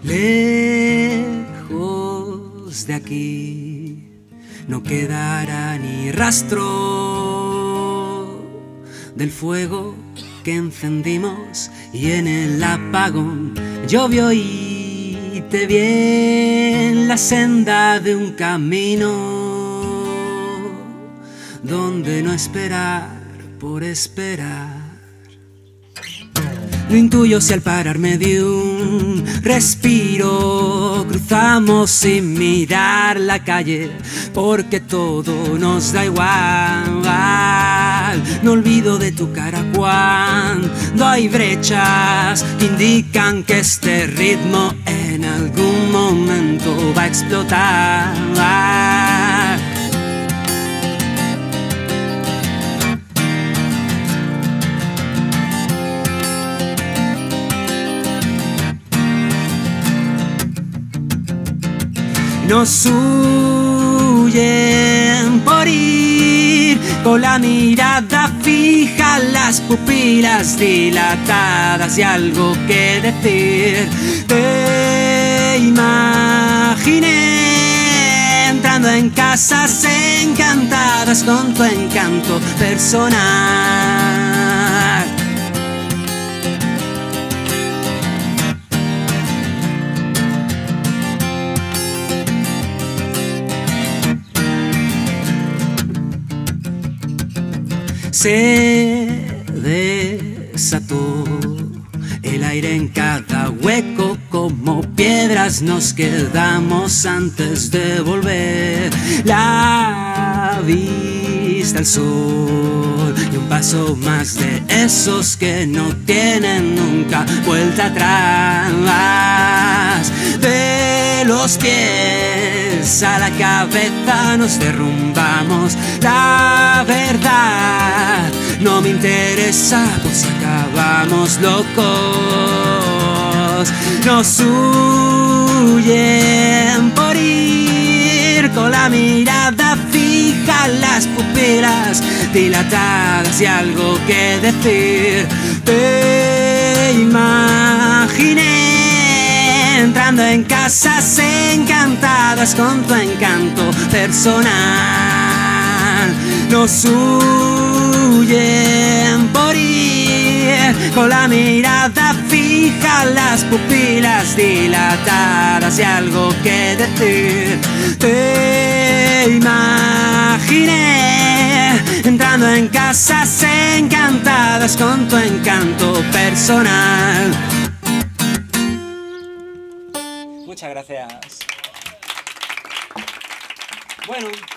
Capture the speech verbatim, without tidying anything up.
Lejos de aquí no quedará ni rastro del fuego que encendimos, y en el apagón llovió y te vi en la senda de un camino donde no esperar por esperar. No intuyo si al pararme de un respiro cruzamos sin mirar la calle, porque todo nos da igual. No olvido de tu cara cuando hay brechas que indican que este ritmo en algún momento va a explotar. Nos huyen por ir con la mirada fija, las pupilas dilatadas y algo que decir. Te imaginé entrando en casas encantadas con tu encanto personal. Se desató el aire en cada hueco, como piedras nos quedamos antes de volver la vista al sol, y un paso más de esos que no tienen nunca vuelta atrás. De los pies a la cabeza nos derrumbamos, la verdad no me interesa por si acabamos locos. Nos huyen por ir con la mirada fija, las pupilas dilatadas y algo que decir. Te imaginé entrando en casas encantadas con tu encanto personal. Nos huyen por ir con la mirada fija, las pupilas dilatadas y algo que decir. Te imaginé entrando en casas encantadas con tu encanto personal. Muchas gracias. Bueno.